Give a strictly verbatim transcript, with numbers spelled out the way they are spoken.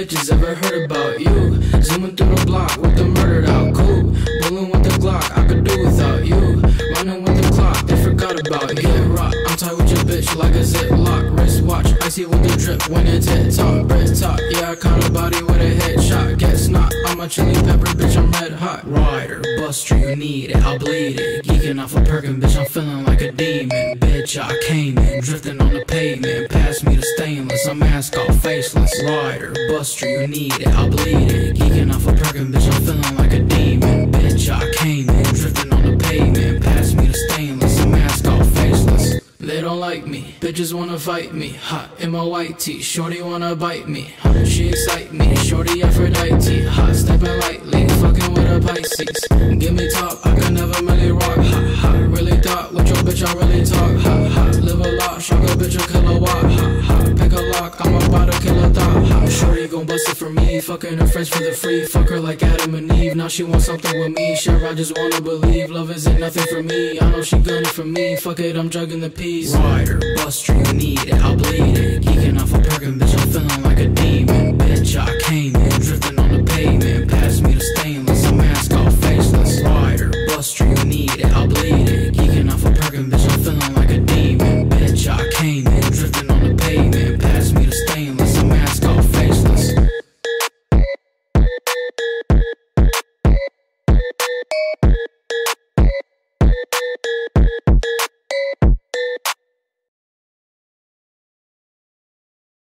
bitches ever heard about you. Zooming through the block with the murdered out coupe. Bulling with the Glock, I could do without you. Running with the clock, they forgot about you. Get rock, I'm tight with your bitch like a ziplock. Wristwatch, icy with the drip when it's hit top. Bread top, yeah, I caught a body with a headshot. Guess not, I'm a chili pepper, bitch, I'm red hot. Rider, buster, you need it, I'll bleed it. Geeking off a Perkin, bitch, I'm feeling like a demon. Bitch, I came in, drifting on the pavement. Pass me the stainless, I'm mask off, faceless. Rider, buster, you need it, I'll bleed it. Geeking off a Perkin, bitch, I'm feeling like a demon. Bitch, I came in, drifting on the pavement. Pass me the stainless, I'm mask off, faceless. They don't like me, bitches wanna fight me. Hot in my white tee, shorty wanna bite me. Hot, she excite me, shorty Aphrodite. Hot, stepping lightly, fucking with a Pisces. Give me top, I can never really rock. Hot, hot, really thought, with your bitch I really talk. Hot, hot, live a lot, shock a bitch a kilowatt. Hot, hot, pick a lock, I'm about to kill a thought. Hot, shorty gon' bust it for me, fucking her friends for the free. Fuck her like Adam and Eve, now she wants something with me. Sure, I just wanna believe, love isn't nothing for me. I know she gunning for me, fuck it, I'm drugging the peas. Rider, buster, you need it, I'll bleed it. Geeking off a Perkin, bitch, I'm feeling like a demon. Bitch, I came in,